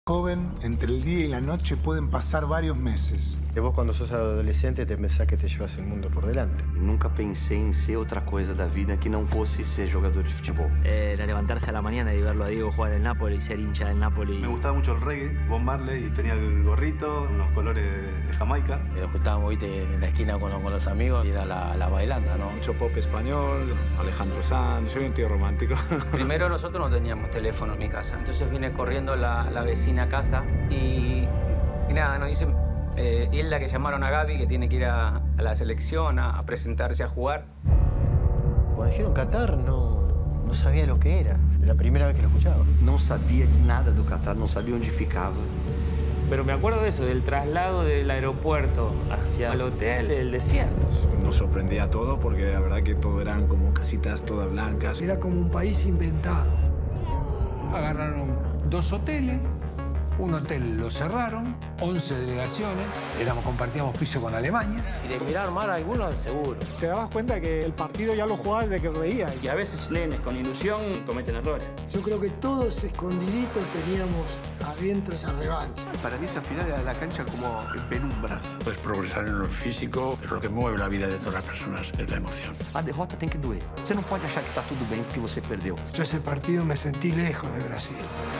Joven, entre el día y la noche pueden pasar varios meses. Que vos cuando sos adolescente te pensás que te llevas el mundo por delante. Nunca pensé en ser otra cosa da vida que no fosse ser jugador de fútbol. Era levantarse a la mañana y verlo a Diego jugar en el Napoli y ser hincha del Napoli. Me gustaba mucho el reggae, Bob Marley, y tenía el gorrito, los colores de Jamaica. Nos juntábamos, viste, en la esquina con los amigos y era la bailanda, ¿no? Mucho pop español, Alejandro Sanz, soy un tío romántico. Primero nosotros no teníamos teléfono en mi casa, entonces viene corriendo la vecina a casa y nada, nos dicen, es la que llamaron a Gaby, que tiene que ir a la selección a presentarse a jugar. Cuando dijeron Qatar no sabía lo que era. La primera vez que lo escuchaba. Não sabia nada do Qatar, não sabia onde ficava. Pero me acuerdo de eso, del traslado del aeropuerto hacia el hotel, el desierto. Nos sorprendía todo porque la verdad que todo eran como casitas todas blancas. Era como un país inventado. Agarraron 2 hoteles, un hotel lo cerraron, 11 delegaciones, compartíamos piso con Alemania. Y de mirar mal a algunos, seguro. Te dabas cuenta que el partido ya lo jugaba desde que veía. Y a veces nenes con ilusión cometen errores. Yo creo que todos escondiditos teníamos adentro esa revancha. Para mí esa final era la cancha como en penumbras. Puedes progresar en lo físico, pero lo que mueve la vida de todas las personas es la emoción. A derrota tem que doer. Você não pode achar que está tudo bem porque você perdeu. Yo ese partido me sentí lejos de Brasil.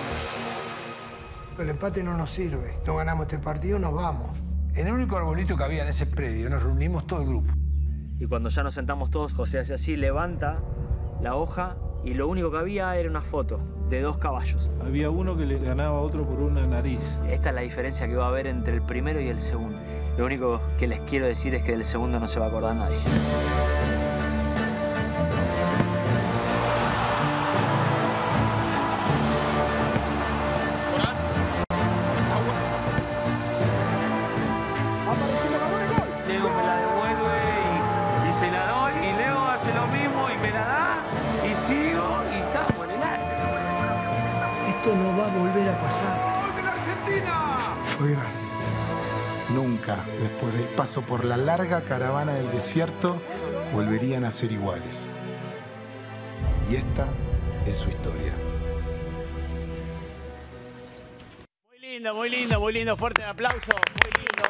El empate no nos sirve. No ganamos este partido, nos vamos. En el único arbolito que había en ese predio, nos reunimos todo el grupo. Y cuando ya nos sentamos todos, José hace así, levanta la hoja y lo único que había era una foto de 2 caballos. Había uno que le ganaba a otro por una nariz. Esta es la diferencia que va a haber entre el primero y el segundo. Lo único que les quiero decir es que del segundo no se va a acordar nadie. Leo me la devuelve y se la doy y Leo hace lo mismo y me la da y sigo y estamos en el arte. Esto no va a volver a pasar. ¡Gol de la Argentina! Fue grande. Nunca, después del paso por la larga caravana del desierto, volverían a ser iguales. Y esta es su historia. Muy lindo, muy lindo. Fuerte el aplauso, muy lindo.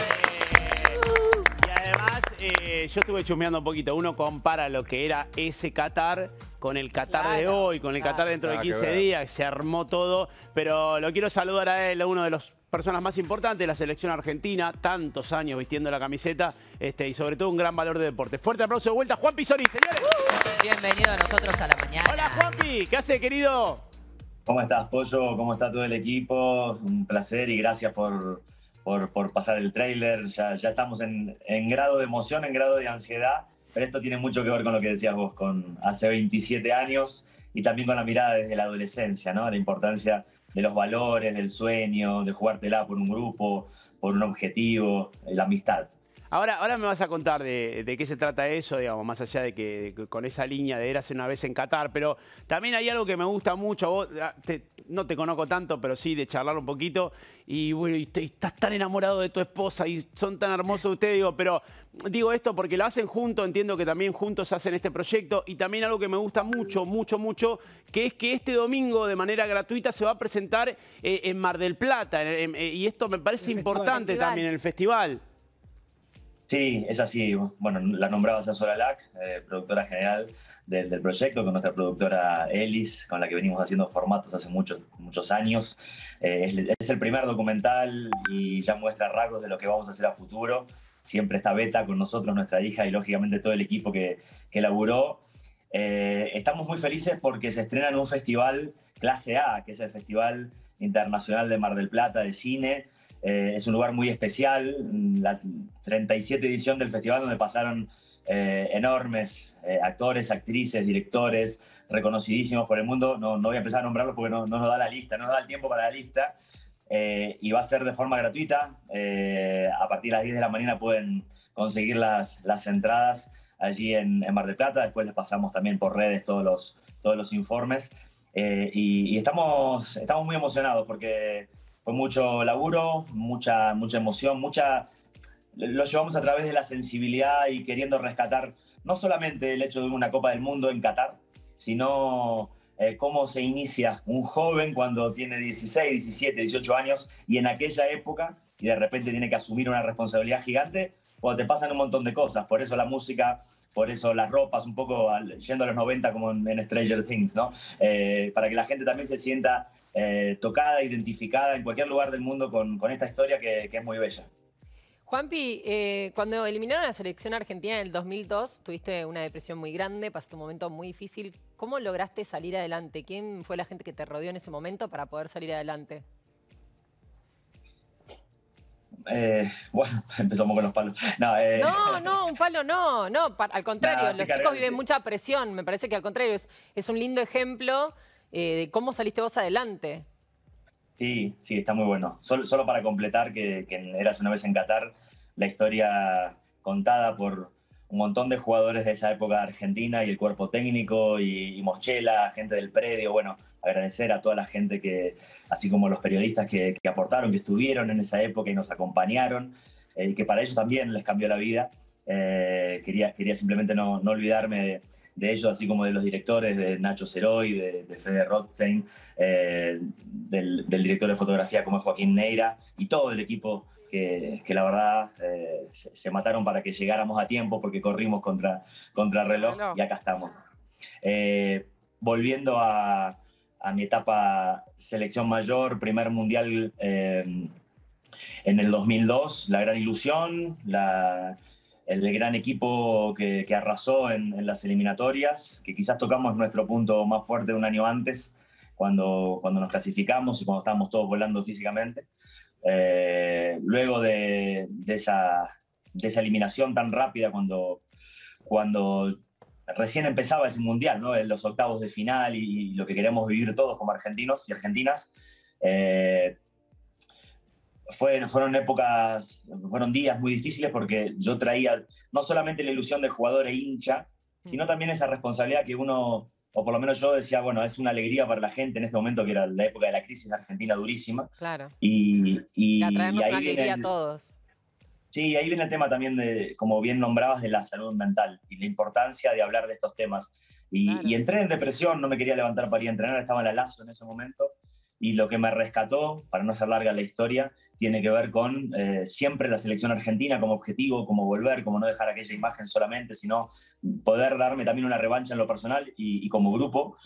Y además, yo estuve chusmeando un poquito. Uno compara lo que era ese Qatar con el Qatar de hoy, con el Qatar dentro de 15 días. Se armó todo. Pero lo quiero saludar a él, a uno de los personas más importantes de la selección argentina, tantos años vistiendo la camiseta y sobre todo un gran valor de deporte. Fuerte aplauso de vuelta, Juan Pisoni, señores. Bienvenido a nosotros a la mañana. Hola, Juanpi, ¿qué hace, querido? ¿Cómo estás, Pollo? ¿Cómo está todo el equipo? Un placer y gracias por pasar el tráiler. Ya estamos en grado de emoción, en grado de ansiedad, pero esto tiene mucho que ver con lo que decías vos, con hace 27 años y también con la mirada desde la adolescencia, ¿no? La importancia de los valores, del sueño, de jugártela por un grupo, por un objetivo, la amistad. Ahora me vas a contar de qué se trata eso, digamos, más allá de que con esa línea de Érase una vez en Qatar, pero también hay algo que me gusta mucho, vos no te conozco tanto, pero sí de charlar un poquito, y bueno, y estás tan enamorado de tu esposa y son tan hermosos ustedes, pero digo esto porque lo hacen juntos, entiendo que también juntos hacen este proyecto, y también algo que me gusta mucho, que es que este domingo de manera gratuita se va a presentar en Mar del Plata, y esto me parece importante también en el festival. Sí, es así. Bueno, la nombrabas a Soralac, productora general del proyecto, con nuestra productora Elis, con la que venimos haciendo formatos hace muchos años. Es el primer documental y ya muestra rasgos de lo que vamos a hacer a futuro. Siempre está Beta con nosotros, nuestra hija, y lógicamente todo el equipo que laburó. Estamos muy felices porque se estrena en un festival clase A, que es el Festival Internacional de Mar del Plata de Cine. Es un lugar muy especial, la 37 edición del festival, donde pasaron enormes actores, actrices, directores, reconocidísimos por el mundo. No voy a empezar a nombrarlos porque no nos da la lista, no nos da el tiempo para la lista. Y va a ser de forma gratuita. A partir de las 10 de la mañana pueden conseguir las entradas allí en Mar del Plata. Después les pasamos también por redes todos los informes. Y estamos muy emocionados porque fue mucho laburo, mucha emoción, lo llevamos a través de la sensibilidad y queriendo rescatar no solamente el hecho de una Copa del Mundo en Qatar, sino cómo se inicia un joven cuando tiene 16, 17, 18 años y en aquella época y de repente tiene que asumir una responsabilidad gigante, cuando te pasan un montón de cosas. Por eso la música, por eso las ropas, un poco yendo a los 90 como en Stranger Things, ¿no? Para que la gente también se sienta tocada, identificada en cualquier lugar del mundo con esta historia que es muy bella. Juanpi, cuando eliminaron a la selección argentina en el 2002, tuviste una depresión muy grande, pasaste un momento muy difícil. ¿Cómo lograste salir adelante? ¿Quién fue la gente que te rodeó en ese momento para poder salir adelante? Bueno, empezamos con los palos. No, un palo no. Al contrario, los chicos viven mucha presión. Me parece que al contrario, es un lindo ejemplo de cómo saliste vos adelante. Sí, está muy bueno. Solo para completar que Érase una vez en Qatar, la historia contada por un montón de jugadores de esa época de Argentina y el cuerpo técnico y Moschela, gente del predio. Bueno, agradecer a toda la gente así como los periodistas que aportaron, que estuvieron en esa época y nos acompañaron, y que para ellos también les cambió la vida. Quería simplemente no olvidarme de ellos, así como de los directores, de Nacho Ceroy, de Fede Rothstein, del director de fotografía como es Joaquín Neira, y todo el equipo que la verdad se mataron para que llegáramos a tiempo porque corrimos contra reloj y acá estamos. Volviendo a mi etapa selección mayor, primer mundial en el 2002, la gran ilusión, el gran equipo que arrasó en las eliminatorias, que quizás tocamos nuestro punto más fuerte un año antes, cuando nos clasificamos y cuando estábamos todos volando físicamente. Luego de esa eliminación tan rápida, cuando recién empezaba ese mundial, ¿no? En los octavos de final y lo que queremos vivir todos como argentinos y argentinas, fueron días muy difíciles porque yo traía no solamente la ilusión del jugador e hincha, sino también esa responsabilidad que uno, o por lo menos yo decía, bueno, es una alegría para la gente en este momento, que era la época de la crisis argentina durísima. Claro. Y traemos ahí una alegría a todos. Sí, ahí viene el tema también de, como bien nombrabas, de la salud mental y la importancia de hablar de estos temas. Y entré en depresión, no me quería levantar para ir a entrenar, estaba en la Lazo en ese momento. Y lo que me rescató, para no hacer larga la historia, tiene que ver con siempre la selección argentina como objetivo, como volver, como no dejar aquella imagen solamente, sino poder darme también una revancha en lo personal y como grupo,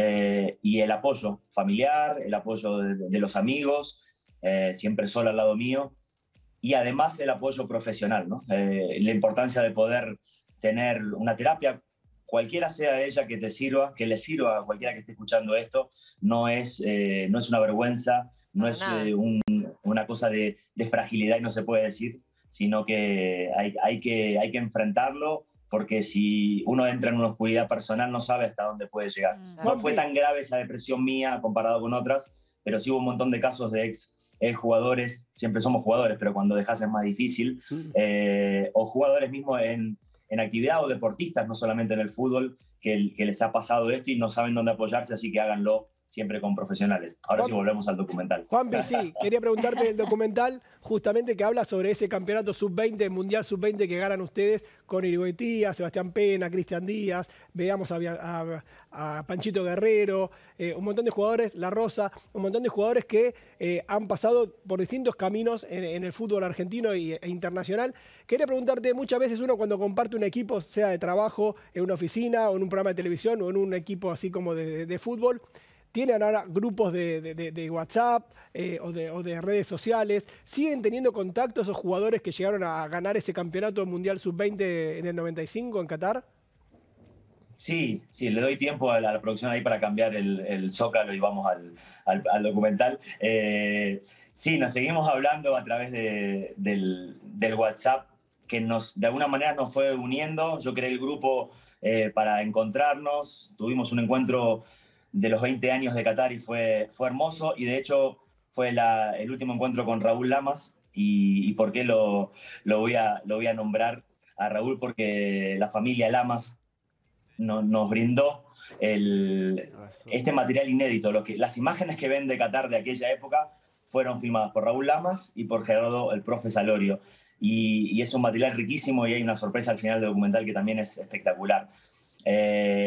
y el apoyo familiar, el apoyo de los amigos, siempre Sol al lado mío, y además el apoyo profesional, ¿no? La importancia de poder tener una terapia, cualquiera sea ella, que te sirva, que le sirva a cualquiera que esté escuchando esto, no es una vergüenza, no es una cosa de fragilidad y no se puede decir, sino que hay que enfrentarlo, porque si uno entra en una oscuridad personal no sabe hasta dónde puede llegar. No fue tan grave esa depresión mía comparado con otras, pero sí hubo un montón de casos de ex jugadores, siempre somos jugadores, pero cuando dejas es más difícil, o jugadores mismos en actividad o deportistas, no solamente en el fútbol, que les ha pasado esto y no saben dónde apoyarse, así que háganlo siempre con profesionales. Ahora sí volvemos al documental. Juanpi, sí, quería preguntarte del documental, justamente que habla sobre ese campeonato sub-20, mundial sub-20 que ganan ustedes con Irigoitía, Sebastián Pena, Cristian Díaz, veamos a Panchito Guerrero, un montón de jugadores, La Rosa, un montón de jugadores que han pasado por distintos caminos en el fútbol argentino e internacional. Quería preguntarte, muchas veces uno cuando comparte un equipo, sea de trabajo, en una oficina, o en un programa de televisión, o en un equipo así como de fútbol, tienen ahora grupos de WhatsApp o de redes sociales. ¿Siguen teniendo contacto esos jugadores que llegaron a ganar ese campeonato mundial sub-20 en el 95 en Qatar? Sí, le doy tiempo a la producción ahí para cambiar el zócalo y vamos al documental. Sí, nos seguimos hablando a través del WhatsApp, que de alguna manera nos fue uniendo. Yo creé el grupo para encontrarnos. Tuvimos un encuentro de los 20 años de Qatar y fue hermoso, y de hecho fue el último encuentro con Raúl Lamas. ¿Y por qué lo voy a nombrar a Raúl? Porque la familia Lamas nos brindó este material inédito. Las imágenes que ven de Qatar de aquella época fueron filmadas por Raúl Lamas y por Gerardo el Profe Salorio, y es un material riquísimo, y hay una sorpresa al final del documental que también es espectacular.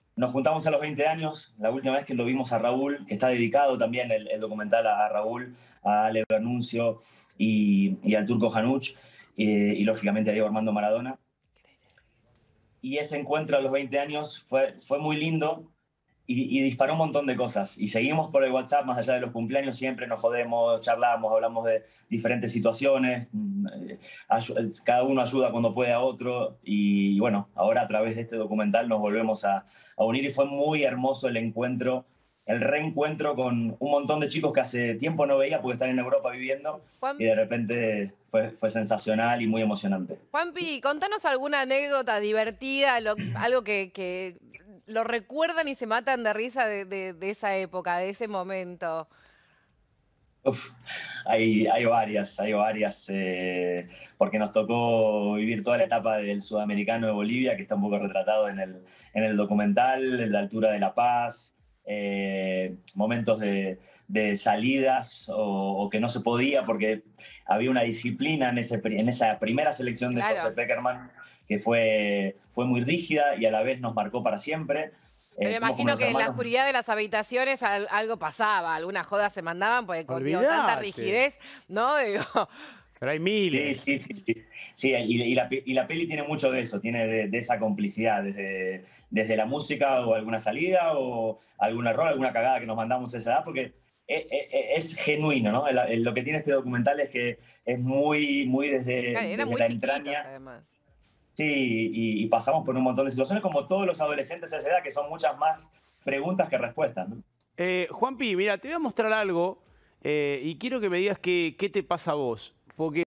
Nos juntamos a los 20 años, la última vez que lo vimos a Raúl, que está dedicado también el documental a Raúl, a Ale Bernuncio y al Turco Hanuch, y lógicamente a Diego Armando Maradona. Y ese encuentro a los 20 años fue muy lindo y disparó un montón de cosas. Y seguimos por el WhatsApp, más allá de los cumpleaños, siempre nos jodemos, charlamos, hablamos de diferentes situaciones, cada uno ayuda cuando puede a otro. Y bueno, ahora a través de este documental nos volvemos a unir y fue muy hermoso el encuentro, el reencuentro con un montón de chicos que hace tiempo no veía porque están en Europa viviendo y de repente fue sensacional y muy emocionante. Juanpi, contanos alguna anécdota divertida, algo que lo recuerdan y se matan de risa de esa época, de ese momento. Uf, hay varias, porque nos tocó vivir toda la etapa del sudamericano de Bolivia, que está un poco retratado en el documental, la altura de La Paz, momentos de salidas o que no se podía porque había una disciplina en esa primera selección de José Pekerman que fue muy rígida y a la vez nos marcó para siempre. Pero imagino que en la oscuridad de las habitaciones algo pasaba, algunas jodas se mandaban porque con tanta rigidez, ¿no? Digo... Pero hay miles. Sí, y la peli tiene mucho de eso, tiene de esa complicidad, desde la música o alguna salida o algún error, alguna cagada que nos mandamos a esa edad, porque es genuino, ¿no? Lo que tiene este documental es que es muy desde la entraña. Además. Sí, y pasamos por un montón de situaciones como todos los adolescentes de esa edad, que son muchas más preguntas que respuestas, ¿no? Juanpi, mira, te voy a mostrar algo y quiero que me digas qué te pasa a vos. Porque